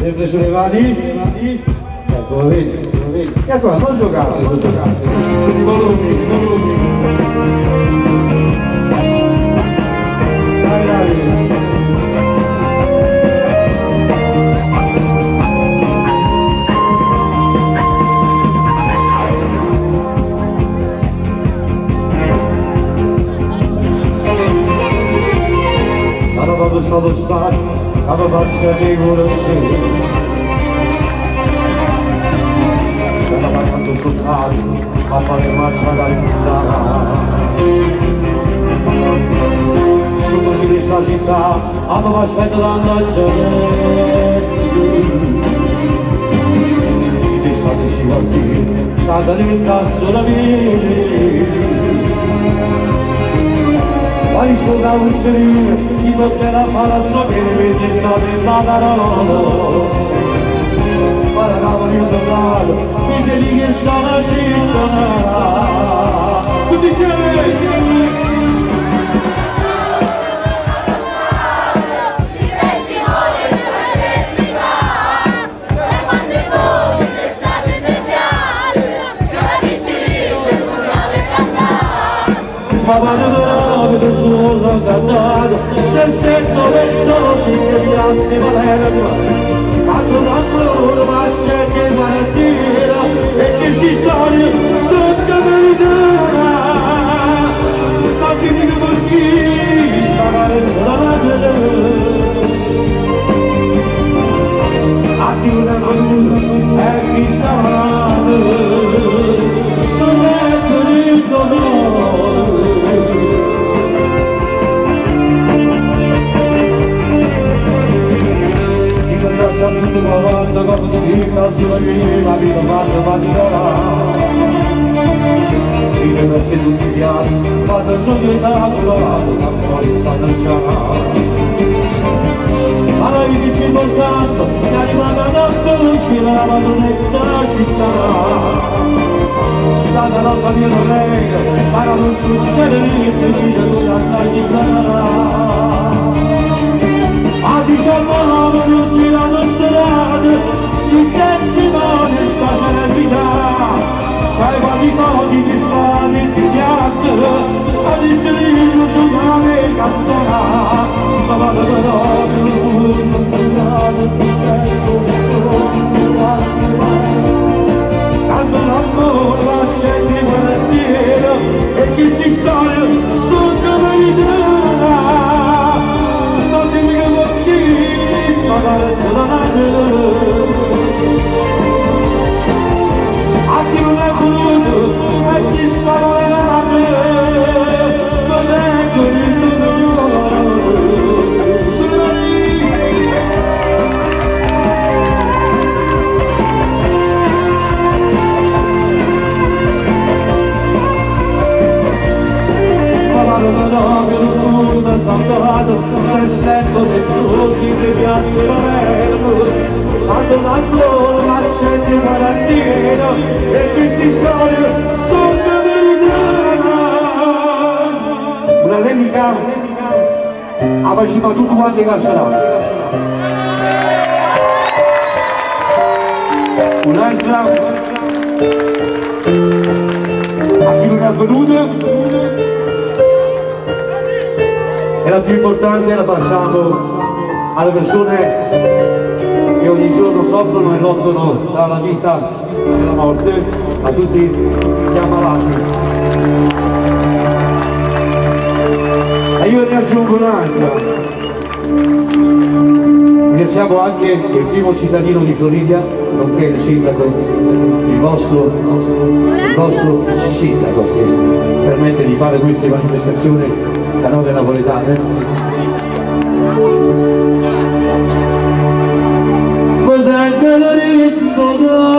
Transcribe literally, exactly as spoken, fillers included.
sempre sulle mani, ecco, lo vedi, lo vedi. E ancora, non giocate, non giocate, i volumi, i volumi. Dai, dai. Quando stato spazio, quando faccio le conoscenze, quando vado soltanto a fare marcia da riposare. Sotto di questa città, quando mi aspetto tanta gente, d'estate si va via, tanta diventa solamente. Vai su da un cerino, chi non se la fa la sua che ne vede il nome in Madarolo. Guarda cavolo io soldato, mi devi che sono la città. Tutti insieme, insieme! Ma vado vedo solo cantato, se sento verso si che piazzi Palermo, quando l'angolo ma c'è che malattia e che si sale sotto verità, ma ti dico per chi sta valendo a di una coluna e chi sta valendo, non è perito no. Tutto guarda come si calza la vita quando va di là. I miei versi tutti piazzi, quando sono gridato, ma poi stanno già. Allora io ti più importante, che arrivata da conoscere la onesta città. Stata rosa mia domenica, ma non succede niente, di tutta sta città. A diciannove non si la strada, si testimone sta celebrità. Sai quanti soldi ti spari in piazza, a dicerino su una mega stella. Ma vado da notte, non tornare, non tanto l'amore ma c'è di guardiera, e chi si sta sotto verità. A chi non è voluto e chi sta volendo non è voluto sulla ma non no, che non sono un salvato se il senso del suo si di piazza Palermo. Quando l'angolo ma c'è di malattia e che si sale sotto verità. Una lennica a faceva tutto quanto i calzonati. Un'altra a chi non è venuto. E la più importante la facciamo alle persone che ogni giorno soffrono e lottano tra la vita e la morte, a tutti gli ammalati. E io ne aggiungo un'altra. Ringraziamo anche il primo cittadino di Floridia, nonché il sindaco, il vostro, il vostro sindaco, che permette di fare queste manifestazioni canore napoletane. Potrei